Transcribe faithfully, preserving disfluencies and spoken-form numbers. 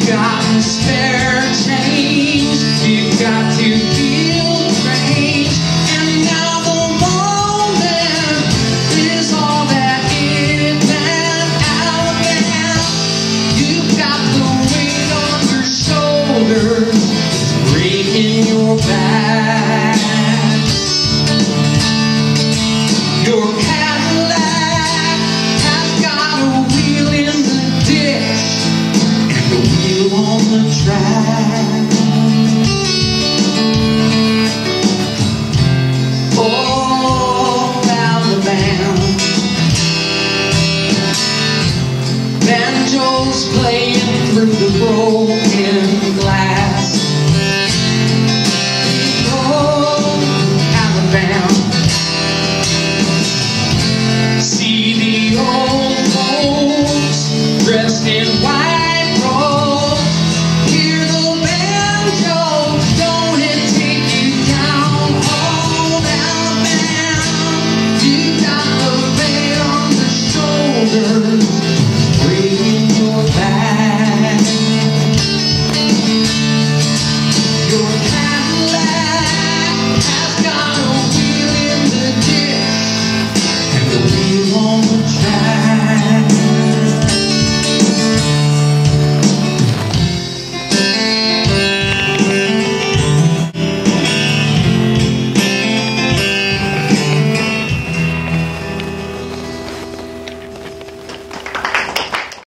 got spare change, you've got to feel strange. And now the moment is all that in and out there. You've got the weight on your shoulders, breaking your back. Your Cadillac has got a wheel in the ditch and a wheel on the track. Oh, Alabama, banjos play